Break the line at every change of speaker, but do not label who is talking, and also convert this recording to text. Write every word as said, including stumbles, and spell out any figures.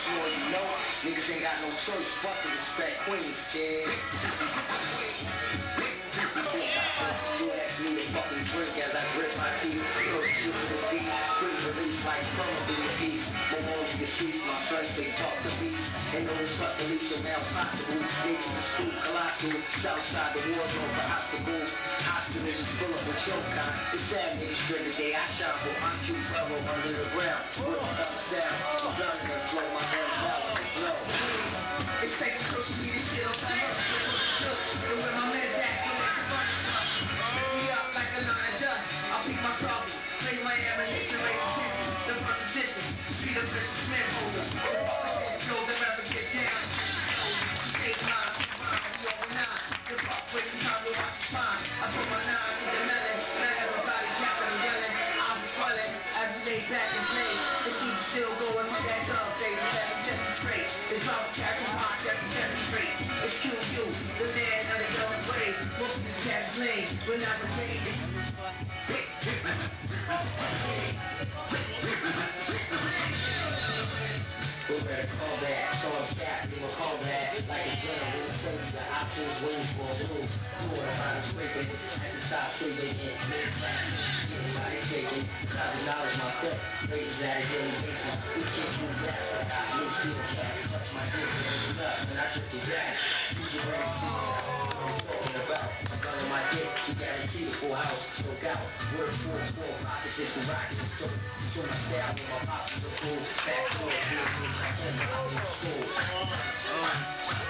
more you know. Niggas ain't got no choice but to respect Queen, scared. You ask me to fucking drink as I grip my teeth. Throw shit to the beat, quick release like summer in the beast. My walls deceased, my friends they talk the beast. Ain't no trust the least of male possible. Niggas in school, colossal. Southside the war zone for obstacles. Hospitals is full up with your kind. It's sad niggas straight today. I shine for I'm cute fellow under the ground. Rip up sound. I'm drowning in flow, my hands out on the flow. It's sexy social media shit on fire. Yo, where my man's at? Set me up like a line of dust. I'll pick my trouble. Play my ammunition, raise attention. The first edition. Be the vicious man holder. The fuckers head close and rather get down. Save lines, you overnight. The fuck wasting time to watch the spine. I put my nines in the melon. Now everybody's yapping and yelling. Eyes are swelling as we lay back and play. The sheep's still going through that dog days. Let me set you straight. It's drama cash and hot just to demonstrate. It's Q U, the man of the young way. Most of this cash is lame, we're not the paid. We better call that, so I'm stacked, we will call that like a general, so you got options, wings, for moves. You wanna find a scraping, at the top, sleeping in mid-class, getting body shaking, try to knowledge my clip, ladies at a daily basis. We can't do that, I got new steel cats, touch my dick, and it's up, and I trip the gas. Use your brain, figure out what I'm talking about. I'm gun on my dick, to guarantee a full house, no doubt. Word four, four, pockets, it's the rocket, so show my style with my pops is a fool. Fast forward, bitch, I can't go to school.